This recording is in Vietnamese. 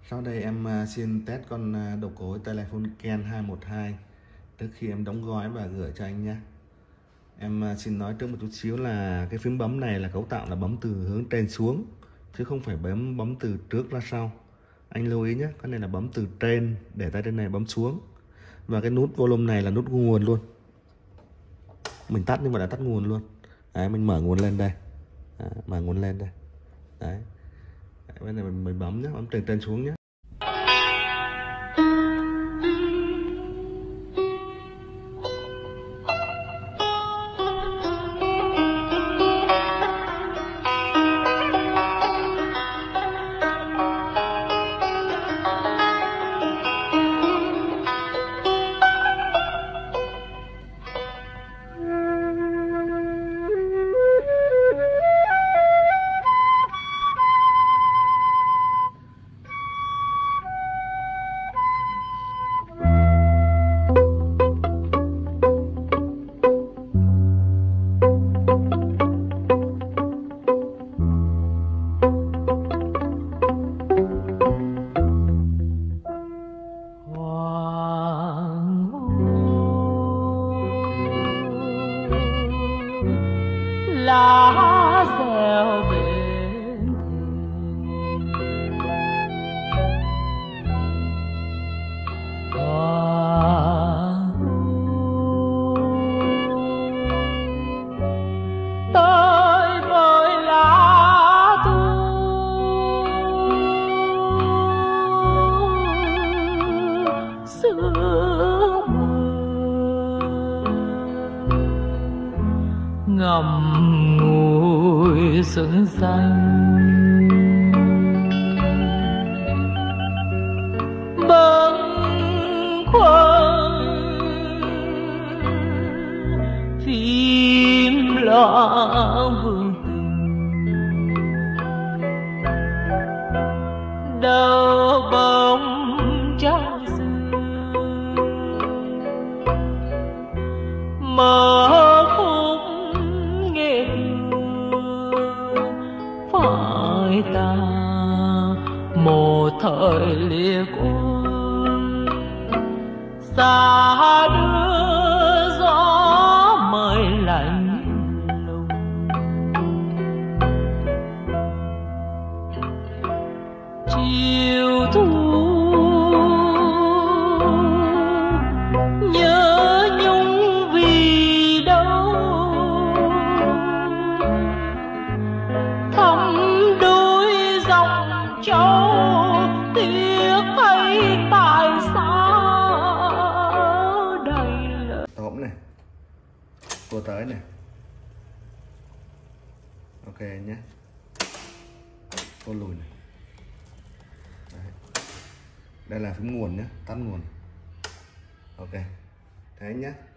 Sau đây em xin test con đầu cối telephone Ken 212 trước khi em đóng gói và gửi cho anh nhé. Em xin nói trước một chút xíu là cái phím bấm này là cấu tạo là bấm từ hướng trên xuống chứ không phải bấm từ trước ra sau. Anh lưu ý nhé, cái này là bấm từ trên, để tay trên này bấm xuống. Và cái nút volume này là nút nguồn luôn. Mình tắt nhưng mà đã tắt nguồn luôn. Đấy, mình mở nguồn lên đây. Mở nguồn lên đây. Đấy. Bây giờ mình bấm nhé, bấm từ trên xuống nhé. Lá reo bên tới với lá thu sương ngầm ngùi xuân xanh bâng khuâng phim loạn vương tình đâu bóng trăng sương mơ phải ta một thời lìa quân xa đưa gió mây lạnh lùng chiều thu nhớ nhung vì đâu thăm đôi dòng châu tiếc hay tại sao đầy lời Tóm này, cô tới này, ok nhé, cô lùi này. Đấy. Đây là phím nguồn nhé, tắt nguồn, ok, thế nhé.